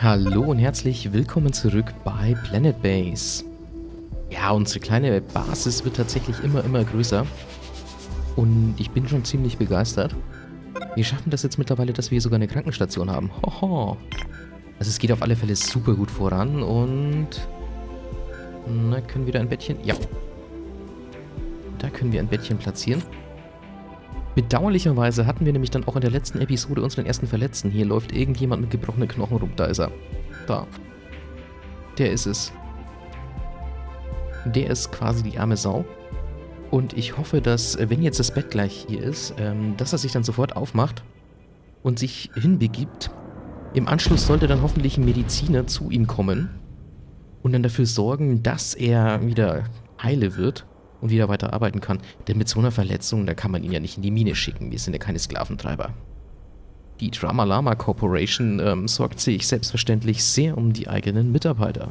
Hallo und herzlich willkommen zurück bei Planet Base. Ja, unsere kleine Basis wird tatsächlich immer größer. Und ich bin schon ziemlich begeistert. Wir schaffen das jetzt mittlerweile, dass wir hier sogar eine Krankenstation haben. Hoho. Also es geht auf alle Fälle super gut voran und... Na, können wir da ein Bettchen... Ja. Da können wir ein Bettchen platzieren. Bedauerlicherweise hatten wir nämlich dann auch in der letzten Episode unseren ersten Verletzten. Hier läuft irgendjemand mit gebrochenen Knochen rum. Da ist er. Da. Der ist es. Der ist quasi die arme Sau. Und ich hoffe, dass, wenn jetzt das Bett gleich hier ist, dass er sich dann sofort aufmacht und sich hinbegibt. Im Anschluss sollte dann hoffentlich ein Mediziner zu ihm kommen und dann dafür sorgen, dass er wieder heile wird und wieder weiter arbeiten kann. Denn mit so einer Verletzung, da kann man ihn ja nicht in die Mine schicken. Wir sind ja keine Sklaventreiber. Die Dramalama Corporation sorgt sich selbstverständlich sehr um die eigenen Mitarbeiter.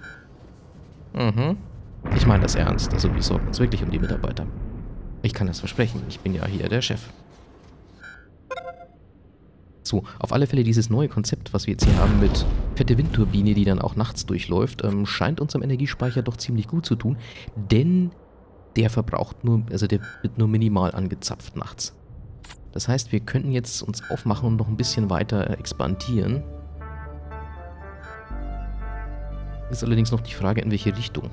Ich meine das ernst. Also wir sorgen uns wirklich um die Mitarbeiter. Ich kann das versprechen. Ich bin ja hier der Chef. So, auf alle Fälle dieses neue Konzept, was wir jetzt hier haben mit fette Windturbine, die dann auch nachts durchläuft, scheint unserem Energiespeicher doch ziemlich gut zu tun. Denn der verbraucht nur, also der wird nur minimal angezapft nachts. Das heißt, wir könnten jetzt uns aufmachen und noch ein bisschen weiter expandieren. Ist allerdings noch die Frage, in welche Richtung.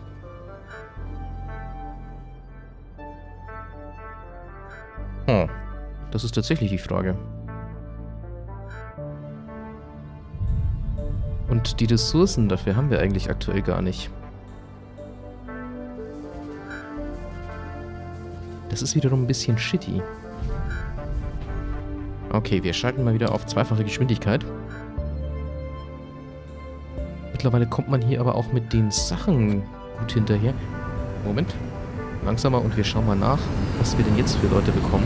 Das ist tatsächlich die Frage. Und die Ressourcen dafür haben wir eigentlich aktuell gar nicht. Das ist wiederum ein bisschen shitty. Okay, wir schalten mal wieder auf zweifache Geschwindigkeit. Mittlerweile kommt man hier aber auch mit den Sachen gut hinterher. Moment. Langsamer und wir schauen mal nach, was wir denn jetzt für Leute bekommen.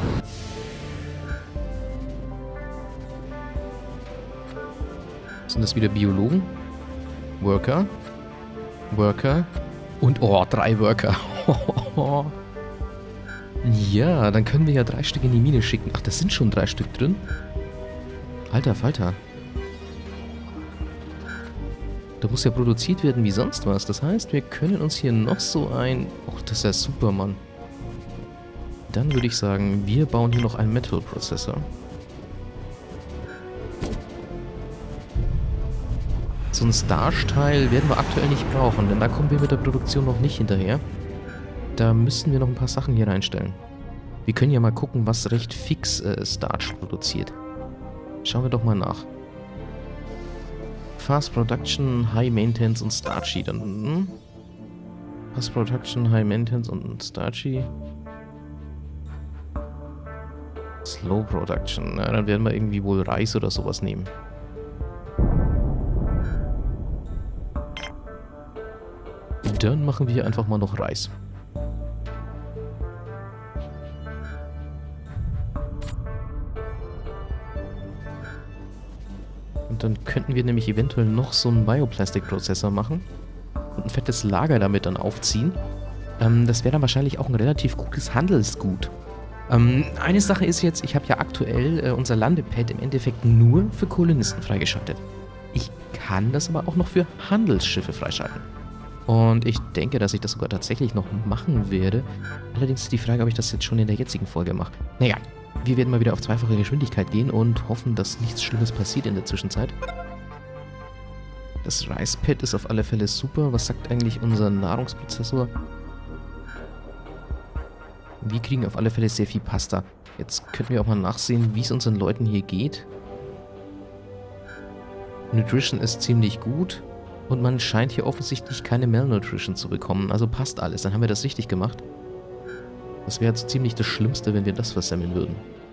Sind das wieder Biologen? Worker? Worker? Und, oh, 3 Worker. Ja, dann können wir ja 3 Stück in die Mine schicken. Ach, das sind schon 3 Stück drin? Alter Falter. Da muss ja produziert werden wie sonst was. Das heißt, wir können uns hier noch so ein... Oh, das ist ja super, Mann. Dann würde ich sagen, wir bauen hier noch einen Metal Processor. So ein Starch-Teil werden wir aktuell nicht brauchen, denn da kommen wir mit der Produktion noch nicht hinterher. Da müssten wir noch ein paar Sachen hier reinstellen. Wir können ja mal gucken, was recht fix Starch produziert. Schauen wir doch mal nach. Fast Production, High Maintenance und Starchy. Dann Fast Production, High Maintenance und Starchy. Slow Production. Na, dann werden wir irgendwie wohl Reis oder sowas nehmen. Dann machen wir hier einfach mal noch Reis. Und dann könnten wir nämlich eventuell noch so einen Bioplastic-Prozessor machen und ein fettes Lager damit dann aufziehen. Das wäre dann wahrscheinlich auch ein relativ gutes Handelsgut. Eine Sache ist jetzt, ich habe ja aktuell unser Landepad im Endeffekt nur für Kolonisten freigeschaltet. Ich kann das aber auch noch für Handelsschiffe freischalten. Und ich denke, dass ich das sogar tatsächlich noch machen werde. Allerdings ist die Frage, ob ich das jetzt schon in der jetzigen Folge mache. Naja, wir werden mal wieder auf zweifache Geschwindigkeit gehen und hoffen, dass nichts Schlimmes passiert in der Zwischenzeit. Das Rice Pad ist auf alle Fälle super. Was sagt eigentlich unser Nahrungsprozessor? Wir kriegen auf alle Fälle sehr viel Pasta. Jetzt könnten wir auch mal nachsehen, wie es unseren Leuten hier geht. Nutrition ist ziemlich gut. Und man scheint hier offensichtlich keine Malnutrition zu bekommen. Also passt alles. Dann haben wir das richtig gemacht. Das wäre jetzt ziemlich das Schlimmste, wenn wir das versemmeln würden.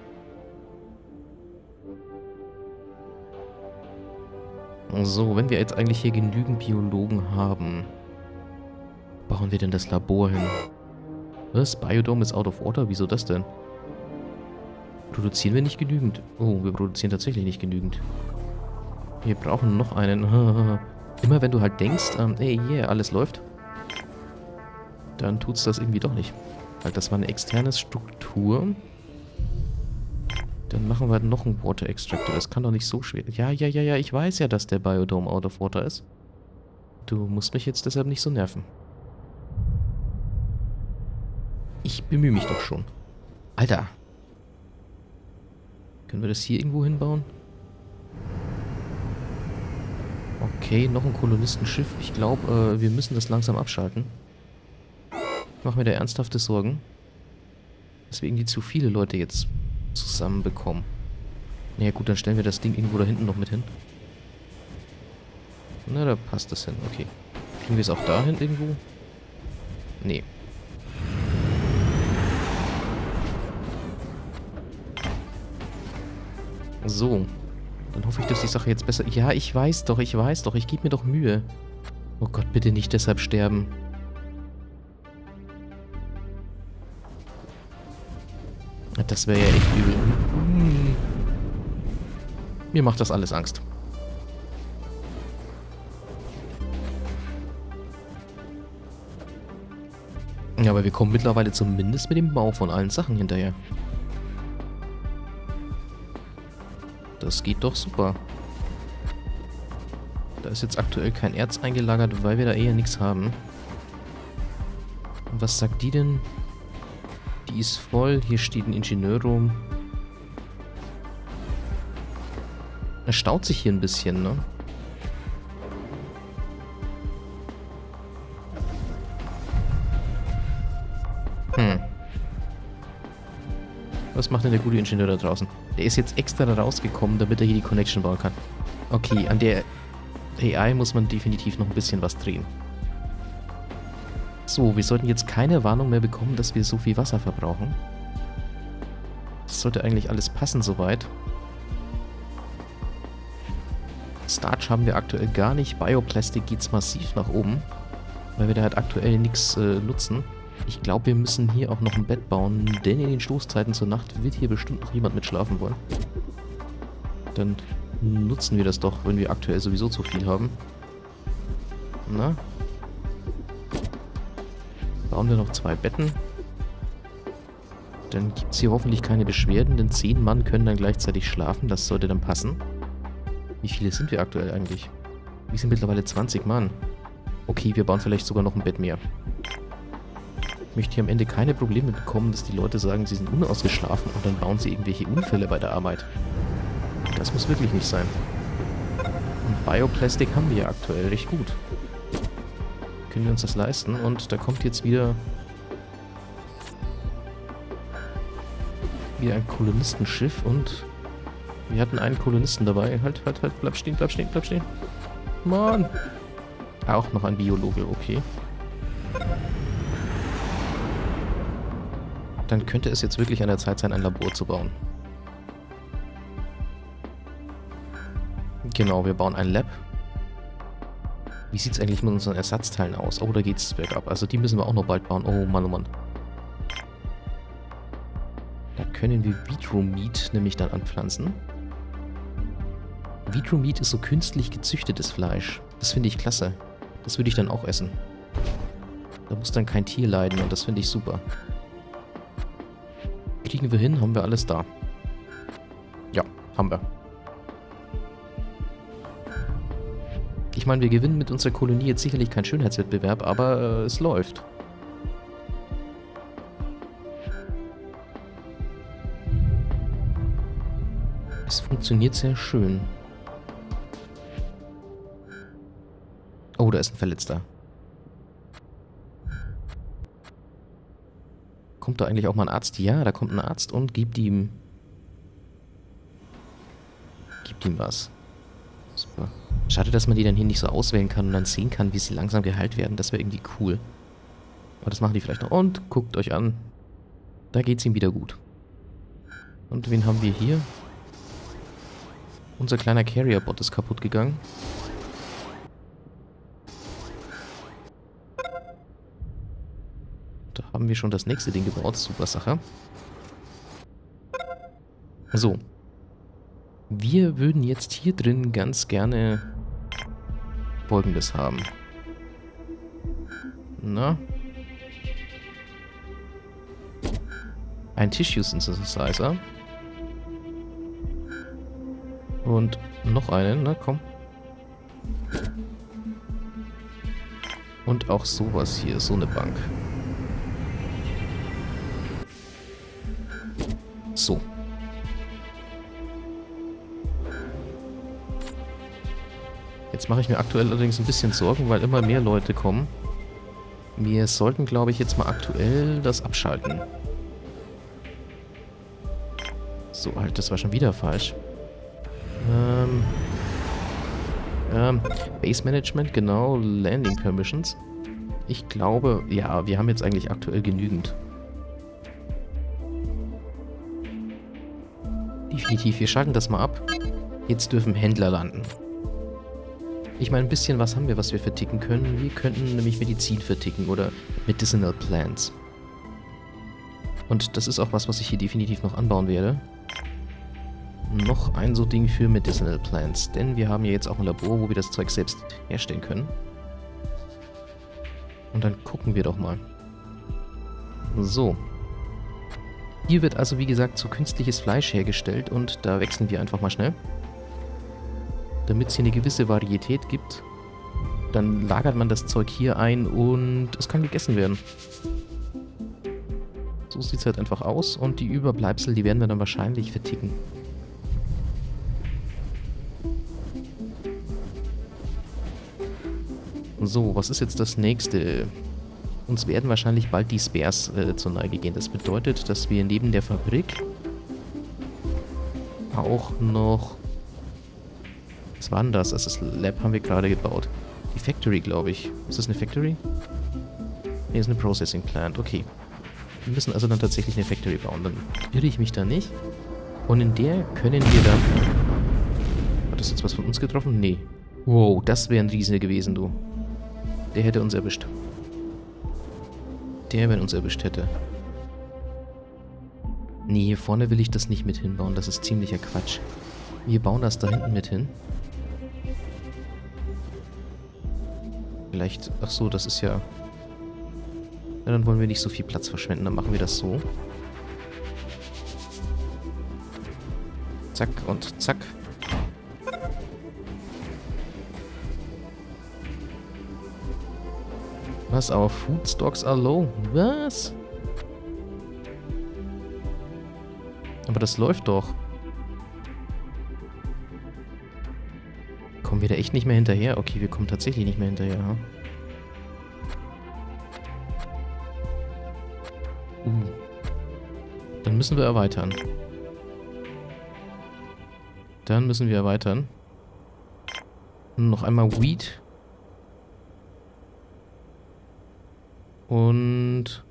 So, wenn wir jetzt eigentlich hier genügend Biologen haben, bauen wir denn das Labor hin? Was? Biodome ist out of order? Wieso das denn? Produzieren wir nicht genügend? Oh, wir produzieren tatsächlich nicht genügend. Wir brauchen noch einen. Immer wenn du halt denkst, ey, yeah, alles läuft, dann tut's das irgendwie doch nicht. Weil das war eine externe Struktur. Dann machen wir noch einen Water Extractor. Das kann doch nicht so schwer... Ja, ich weiß ja, dass der Biodome out of water ist. Du musst mich jetzt deshalb nicht so nerven. Ich bemühe mich doch schon. Alter. Können wir das hier irgendwo hinbauen? Okay, noch ein Kolonistenschiff. Ich glaube, wir müssen das langsam abschalten. Ich mache mir da ernsthafte Sorgen. Deswegen die zu viele Leute jetzt zusammenbekommen. Naja gut, dann stellen wir das Ding irgendwo da hinten noch mit hin. Na, da passt das hin. Okay. Kriegen wir es auch dahin irgendwo? Nee. So. Dann hoffe ich, dass die Sache jetzt besser... Ja, ich weiß doch. Ich gebe mir doch Mühe. Oh Gott, bitte nicht deshalb sterben. Das wäre ja echt übel. Mir macht das alles Angst. Ja, aber wir kommen mittlerweile zumindest mit dem Bau von allen Sachen hinterher. Das geht doch super. Da ist jetzt aktuell kein Erz eingelagert, weil wir da eher nichts haben. Und was sagt die denn? Die ist voll. Hier steht ein Ingenieur rum. Er staut sich hier ein bisschen, ne? Was macht denn der gute Ingenieur da draußen? Der ist jetzt extra da rausgekommen, damit er hier die Connection bauen kann. Okay, an der AI muss man definitiv noch ein bisschen was drehen. So, wir sollten jetzt keine Warnung mehr bekommen, dass wir so viel Wasser verbrauchen. Das sollte eigentlich alles passen soweit. Starch haben wir aktuell gar nicht. Bioplastik geht es massiv nach oben, weil wir da halt aktuell nichts nutzen. Ich glaube, wir müssen hier auch noch ein Bett bauen, denn in den Stoßzeiten zur Nacht wird hier bestimmt noch jemand mit schlafen wollen. Dann nutzen wir das doch, wenn wir aktuell sowieso zu viel haben. Na? Bauen wir noch 2 Betten. Dann gibt es hier hoffentlich keine Beschwerden, denn 10 Mann können dann gleichzeitig schlafen. Das sollte dann passen. Wie viele sind wir aktuell eigentlich? Wir sind mittlerweile 20 Mann. Okay, wir bauen vielleicht sogar noch ein Bett mehr. Ich möchte hier am Ende keine Probleme bekommen, dass die Leute sagen, sie sind unausgeschlafen und dann bauen sie irgendwelche Unfälle bei der Arbeit. Das muss wirklich nicht sein. Und Bioplastik haben wir ja aktuell recht gut. Können wir uns das leisten? Und da kommt jetzt wieder ein Kolonistenschiff und wir hatten einen Kolonisten dabei. Halt, bleib stehen. Mann! Auch noch ein Biologe, okay. Dann könnte es jetzt wirklich an der Zeit sein, ein Labor zu bauen. Genau, wir bauen ein Lab. Wie sieht es eigentlich mit unseren Ersatzteilen aus? Oh, da geht es bergab. Also die müssen wir auch noch bald bauen. Oh Mann, oh Mann. Da können wir Vitro-Meat nämlich dann anpflanzen. Vitro-Meat ist so künstlich gezüchtetes Fleisch. Das finde ich klasse. Das würde ich dann auch essen. Da muss dann kein Tier leiden und das finde ich super. Kriegen wir hin, haben wir alles da. Ja, haben wir. Ich meine, wir gewinnen mit unserer Kolonie jetzt sicherlich keinen Schönheitswettbewerb, aber es läuft. Es funktioniert sehr schön. Oh, da ist ein Verletzter. Kommt da eigentlich auch mal ein Arzt? Ja, da kommt ein Arzt und gibt ihm was. Super. Schade, dass man die dann hier nicht so auswählen kann und dann sehen kann, wie sie langsam geheilt werden. Das wäre irgendwie cool. Aber das machen die vielleicht noch. Und guckt euch an. Da geht's ihm wieder gut. Und wen haben wir hier? Unser kleiner Carrier-Bot ist kaputt gegangen. Da haben wir schon das nächste Ding gebaut. Super Sache. So. Wir würden jetzt hier drin ganz gerne Folgendes haben. Na? Ein Tissue Synthesizer. Und noch einen, na komm. Und auch sowas hier, so eine Bank. So. Jetzt mache ich mir aktuell allerdings ein bisschen Sorgen, weil immer mehr Leute kommen. Wir sollten, glaube ich, jetzt mal aktuell das abschalten. So, halt, das war schon wieder falsch. Base Management, genau, Landing Permissions. Ich glaube, ja, wir haben jetzt eigentlich aktuell genügend. Definitiv, wir schalten das mal ab. Jetzt dürfen Händler landen. Ich meine, ein bisschen was haben wir, was wir verticken können. Wir könnten nämlich Medizin verticken oder Medicinal Plants. Und das ist auch was, was ich hier definitiv noch anbauen werde. Noch ein so Ding für Medicinal Plants, denn wir haben ja jetzt auch ein Labor, wo wir das Zeug selbst herstellen können. Und dann gucken wir doch mal. So. Hier wird also, wie gesagt, so künstliches Fleisch hergestellt und da wechseln wir einfach mal schnell. Damit es hier eine gewisse Varietät gibt. Dann lagert man das Zeug hier ein und es kann gegessen werden. So sieht es halt einfach aus und die Überbleibsel, die werden wir dann wahrscheinlich verticken. So, was ist jetzt das nächste? Uns werden wahrscheinlich bald die Spares zur Neige gehen. Das bedeutet, dass wir neben der Fabrik auch noch... Was war denn das? Das Lab haben wir gerade gebaut. Die Factory, glaube ich. Ist das eine Factory? Nee, ist eine Processing Plant. Okay. Wir müssen also dann tatsächlich eine Factory bauen. Dann irre ich mich da nicht. Und in der können wir dann... Hat das jetzt was von uns getroffen? Nee. Wow, das wäre ein Riese gewesen, du. Der hätte uns erwischt. Der, wenn uns erwischt hätte. Nee, hier vorne will ich das nicht mit hinbauen. Das ist ziemlicher Quatsch. Wir bauen das da hinten mit hin. Vielleicht... Ach so, das ist ja... Ja, dann wollen wir nicht so viel Platz verschwenden. Dann machen wir das so. Zack und zack. Was? Our food stocks are low? Was? Aber das läuft doch. Kommen wir da echt nicht mehr hinterher? Okay, wir kommen tatsächlich nicht mehr hinterher. Ha? Dann müssen wir erweitern. Dann müssen wir erweitern. Noch einmal Wheat. Und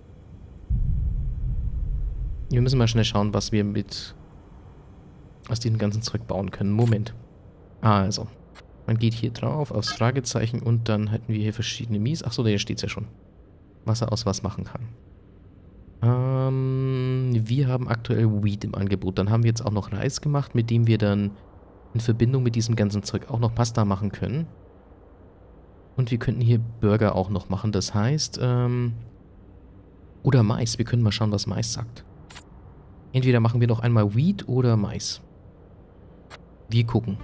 wir müssen mal schnell schauen, was wir mit aus diesem ganzen Zeug bauen können. Moment. Also, man geht hier drauf, aufs Fragezeichen und dann hätten wir hier verschiedene Mies. Achso, hier steht es ja schon. Was er aus was machen kann. Wir haben aktuell Wheat im Angebot. Dann haben wir jetzt auch noch Reis gemacht, mit dem wir dann in Verbindung mit diesem ganzen Zeug auch noch Pasta machen können. Und wir könnten hier Burger auch noch machen. Das heißt, oder Mais. Wir können mal schauen, was Mais sagt. Entweder machen wir noch einmal Wheat oder Mais. Wir gucken.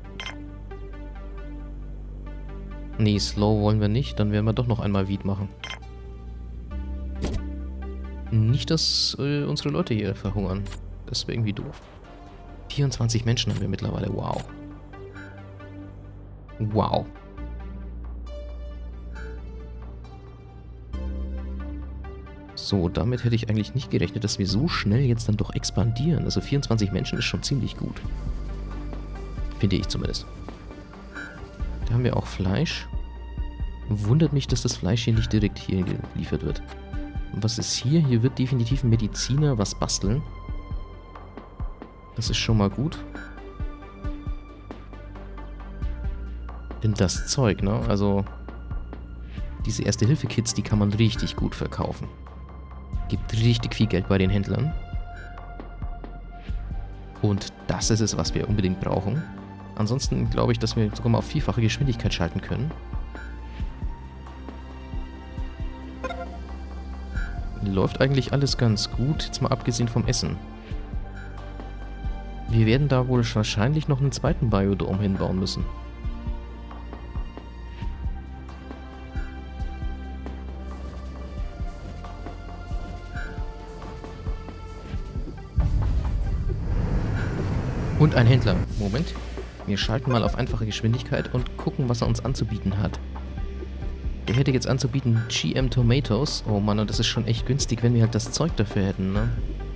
Nee, Slow wollen wir nicht. Dann werden wir doch noch einmal Wheat machen. Nicht, dass unsere Leute hier verhungern. Das wäre irgendwie doof. 24 Menschen haben wir mittlerweile. Wow. Wow. So, damit hätte ich eigentlich nicht gerechnet, dass wir so schnell jetzt dann doch expandieren. Also 24 Menschen ist schon ziemlich gut. Finde ich zumindest. Da haben wir auch Fleisch. Wundert mich, dass das Fleisch hier nicht direkt hier geliefert wird. Und was ist hier? Hier wird definitiv ein Mediziner was basteln. Das ist schon mal gut. Denn das Zeug, ne? Also diese Erste-Hilfe-Kits, die kann man richtig gut verkaufen. Gibt richtig viel Geld bei den Händlern. Und das ist es, was wir unbedingt brauchen. Ansonsten glaube ich, dass wir sogar mal auf vierfache Geschwindigkeit schalten können. Läuft eigentlich alles ganz gut, jetzt mal abgesehen vom Essen. Wir werden da wohl wahrscheinlich noch einen zweiten Biodome hinbauen müssen. Und ein Händler. Moment. Wir schalten mal auf einfache Geschwindigkeit und gucken, was er uns anzubieten hat. Der hätte jetzt anzubieten GM Tomatoes. Oh Mann, und das ist schon echt günstig, wenn wir halt das Zeug dafür hätten, ne?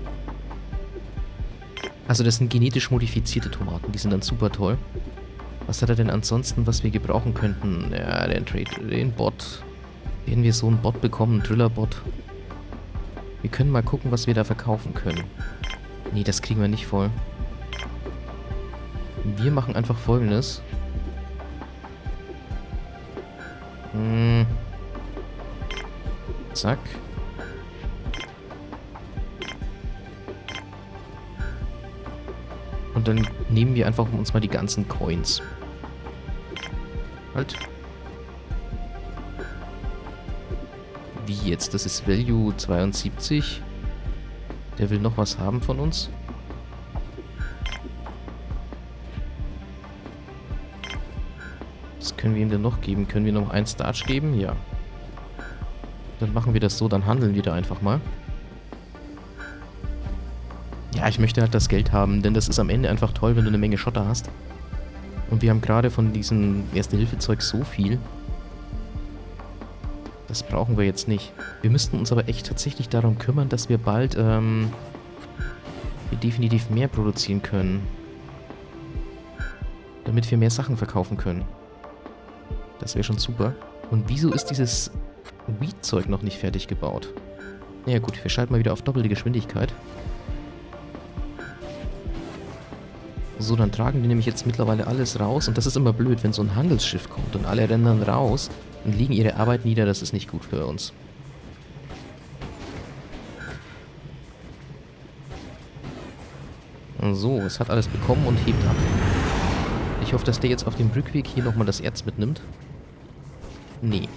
Also das sind genetisch modifizierte Tomaten, die sind dann super toll. Was hat er denn ansonsten, was wir gebrauchen könnten? Ja, den Bot. Hätten wir so einen Bot bekommen, einen Driller-Bot. Wir können mal gucken, was wir da verkaufen können. Nee, das kriegen wir nicht voll. Wir machen einfach Folgendes. Zack. Und dann nehmen wir einfach uns mal die ganzen Coins. Halt. Wie jetzt? Das ist Value 72. Der will noch was haben von uns. Was können wir ihm denn noch geben? Können wir noch einen Starch geben? Ja. Dann machen wir das so, dann handeln wir da einfach mal. Ja, ich möchte halt das Geld haben, denn das ist am Ende einfach toll, wenn du eine Menge Schotter hast. Und wir haben gerade von diesem Erste-Hilfe-Zeug so viel. Das brauchen wir jetzt nicht. Wir müssten uns aber echt tatsächlich darum kümmern, dass wir bald wir definitiv mehr produzieren können. Damit wir mehr Sachen verkaufen können. Das wäre schon super. Und wieso ist dieses Weed-Zeug noch nicht fertig gebaut? Ja gut, wir schalten mal wieder auf doppelte Geschwindigkeit. So, dann tragen die nämlich jetzt mittlerweile alles raus. Und das ist immer blöd, wenn so ein Handelsschiff kommt und alle rennen dann raus und legen ihre Arbeit nieder. Das ist nicht gut für uns. So, es hat alles bekommen und hebt ab. Ich hoffe, dass der jetzt auf dem Rückweg hier nochmal das Erz mitnimmt. Nee.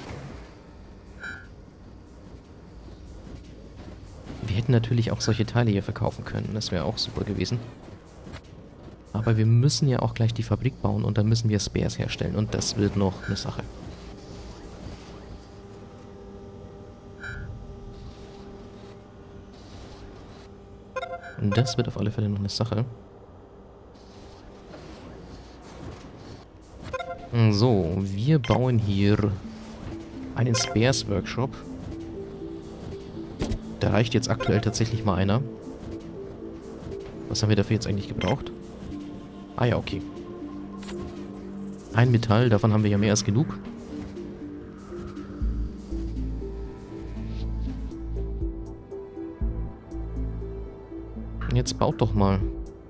Wir hätten natürlich auch solche Teile hier verkaufen können. Das wäre auch super gewesen. Aber wir müssen ja auch gleich die Fabrik bauen und dann müssen wir Spares herstellen. Und das wird noch eine Sache. Und das wird auf alle Fälle noch eine Sache. So, wir bauen hier einen Spares-Workshop. Da reicht jetzt aktuell tatsächlich mal einer. Was haben wir dafür jetzt eigentlich gebraucht? Ah ja, okay. Ein Metall, davon haben wir ja mehr als genug. Jetzt baut doch mal.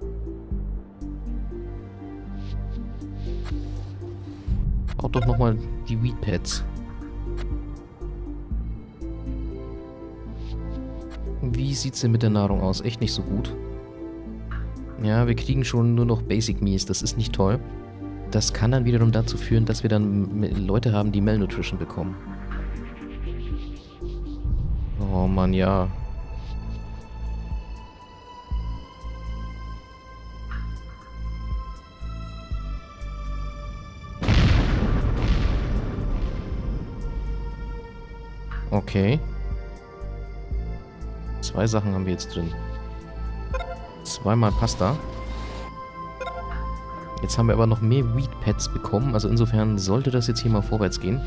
Baut doch nochmal die Weed Pads. Wie sieht's denn mit der Nahrung aus? Echt nicht so gut. Ja, wir kriegen schon nur noch Basic Meals. Das ist nicht toll. Das kann dann wiederum dazu führen, dass wir dann Leute haben, die Malnutrition bekommen. Oh Mann, ja. Okay. 2 Sachen haben wir jetzt drin. 2-mal Pasta. Jetzt haben wir aber noch mehr Weed Pads bekommen. Also insofern sollte das jetzt hier mal vorwärts gehen.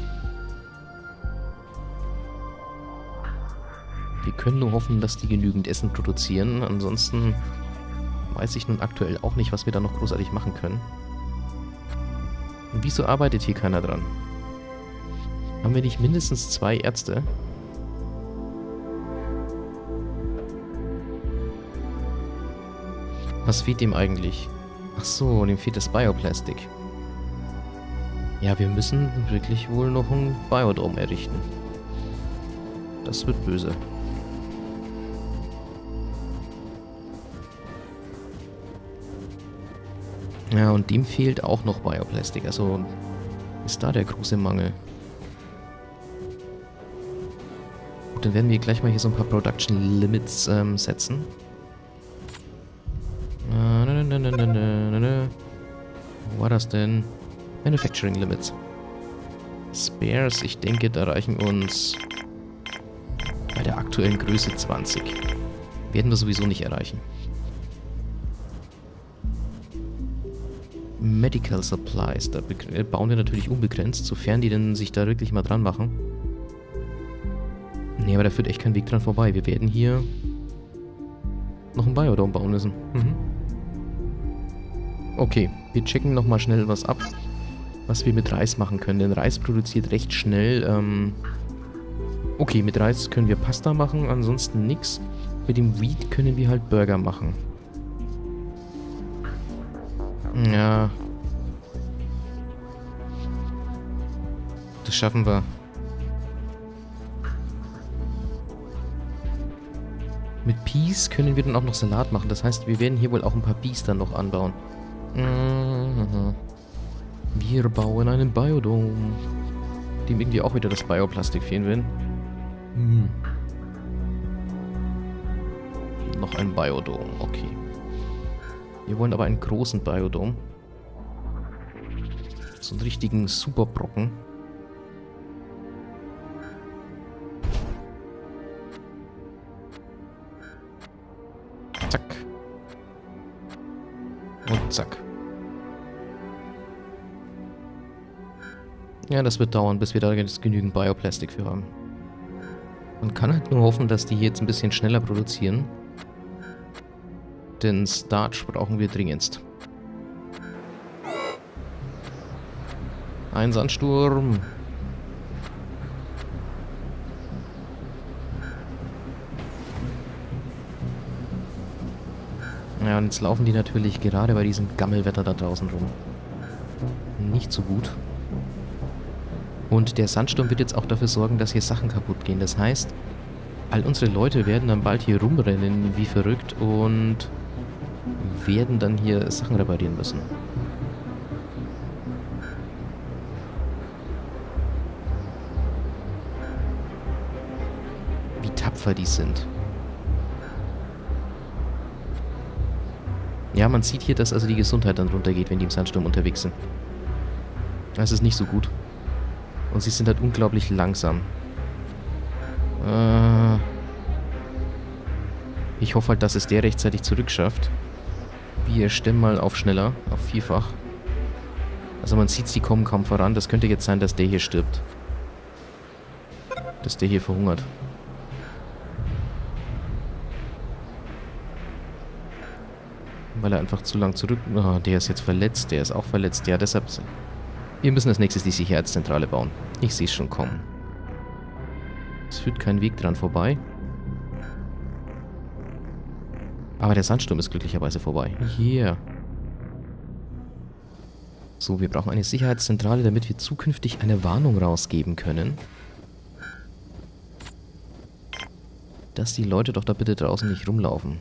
Wir können nur hoffen, dass die genügend Essen produzieren. Ansonsten weiß ich nun aktuell auch nicht, was wir da noch großartig machen können. Und wieso arbeitet hier keiner dran? Haben wir nicht mindestens 2 Ärzte? Was fehlt dem eigentlich? Ach so, dem fehlt das Bioplastik. Ja, wir müssen wirklich wohl noch einen Biodome errichten. Das wird böse. Ja, und dem fehlt auch noch Bioplastik. Also ist da der große Mangel. Gut, dann werden wir gleich mal hier so ein paar Production Limits setzen. Wo war das denn? Manufacturing Limits. Spares, ich denke, da reichen uns bei der aktuellen Größe 20. Werden wir sowieso nicht erreichen. Medical Supplies, da bauen wir natürlich unbegrenzt, sofern die denn sich da wirklich mal dran machen. Nee, aber da führt echt kein Weg dran vorbei. Wir werden hier noch einen Biodome bauen müssen. Okay, wir checken nochmal schnell was ab, was wir mit Reis machen können. Denn Reis produziert recht schnell. Okay, mit Reis können wir Pasta machen, ansonsten nix. Mit dem Wheat können wir halt Burger machen. Ja. Das schaffen wir. Mit Peas können wir dann auch noch Salat machen. Das heißt, wir werden hier wohl auch ein paar Peas dann noch anbauen. Wir bauen einen Biodome. Dem irgendwie auch wieder das Bioplastik fehlen will. Noch ein Biodome, okay. Wir wollen aber einen großen Biodome. So einen richtigen Superbrocken. Zack. Und zack. Ja, das wird dauern, bis wir da jetzt genügend Bioplastik für haben. Man kann halt nur hoffen, dass die hier jetzt ein bisschen schneller produzieren. Denn Starch brauchen wir dringendst. Ein Sandsturm. Ja, und jetzt laufen die natürlich gerade bei diesem Gammelwetter da draußen rum. Nicht so gut. Und der Sandsturm wird jetzt auch dafür sorgen, dass hier Sachen kaputt gehen. Das heißt, all unsere Leute werden dann bald hier rumrennen wie verrückt und werden dann hier Sachen reparieren müssen. Wie tapfer die sind. Ja, man sieht hier, dass also die Gesundheit dann runtergeht, wenn die im Sandsturm unterwegs sind. Das ist nicht so gut. Und sie sind halt unglaublich langsam. Ich hoffe halt, dass es der rechtzeitig zurückschafft. Wir stemmen mal auf schneller, auf vielfach. Also man sieht, sie kommen kaum voran. Das könnte jetzt sein, dass der hier stirbt. Dass der hier verhungert. Weil er einfach zu lang zurück... Oh, der ist jetzt verletzt, der ist auch verletzt. Ja, deshalb... Wir müssen als nächstes die Sicherheitszentrale bauen. Ich sehe es schon kommen. Es führt kein Weg dran vorbei. Aber der Sandsturm ist glücklicherweise vorbei. Yeah. So, wir brauchen eine Sicherheitszentrale, damit wir zukünftig eine Warnung rausgeben können. Dass die Leute doch da bitte draußen nicht rumlaufen.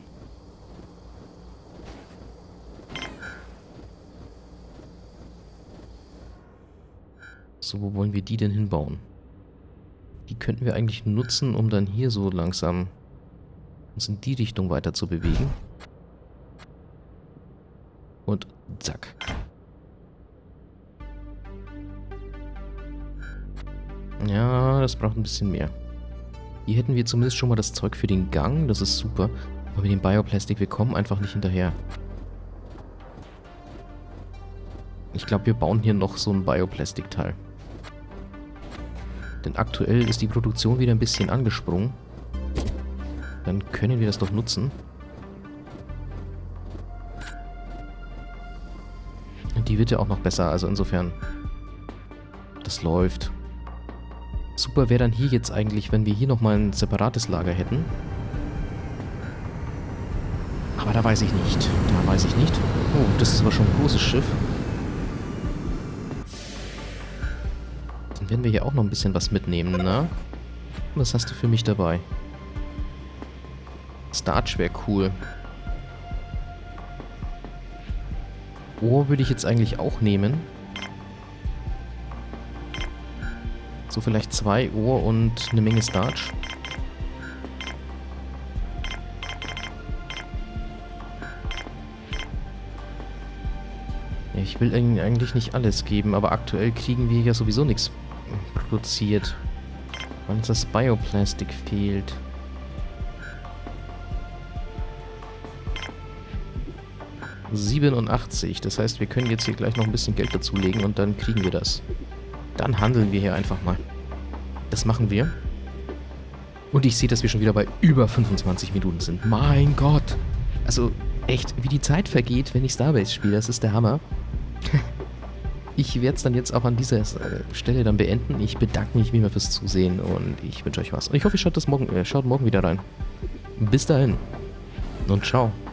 So, wo wollen wir die denn hinbauen? Die könnten wir eigentlich nutzen, um dann hier so langsam uns in die Richtung weiter zu bewegen. Und zack. Ja, das braucht ein bisschen mehr. Hier hätten wir zumindest schon mal das Zeug für den Gang. Das ist super. Aber mit dem Bioplastik, wir kommen einfach nicht hinterher. Ich glaube, wir bauen hier noch so ein Bioplastikteil. Denn aktuell ist die Produktion wieder ein bisschen angesprungen. Dann können wir das doch nutzen. Und die wird ja auch noch besser, also insofern. Das läuft. Super wäre dann hier jetzt eigentlich, wenn wir hier nochmal ein separates Lager hätten. Aber da weiß ich nicht. Da weiß ich nicht. Oh, das ist aber schon ein großes Schiff. Dann werden wir hier auch noch ein bisschen was mitnehmen, ne? Was hast du für mich dabei? Starch wäre cool. Ohr würde ich jetzt eigentlich auch nehmen. So vielleicht 2 Ohr und eine Menge Starch. Ich will ihnen eigentlich nicht alles geben, aber aktuell kriegen wir ja sowieso nichts produziert. Weil uns das Bioplastik fehlt. $87. Das heißt, wir können jetzt hier gleich noch ein bisschen Geld dazulegen und dann kriegen wir das. Dann handeln wir hier einfach mal. Das machen wir. Und ich sehe, dass wir schon wieder bei über 25 Minuten sind. Mein Gott! Also, echt, wie die Zeit vergeht, wenn ich Starbase spiele, das ist der Hammer. Ich werde es dann jetzt auch an dieser Stelle dann beenden. Ich bedanke mich wie immer fürs Zusehen und ich wünsche euch was. Und ich hoffe, ihr schaut morgen wieder rein. Bis dahin und ciao.